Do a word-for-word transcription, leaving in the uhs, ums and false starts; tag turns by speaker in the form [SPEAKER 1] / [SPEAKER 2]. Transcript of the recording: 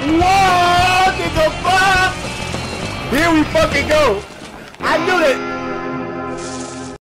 [SPEAKER 1] What the fuck? Here we fucking go. I knew that.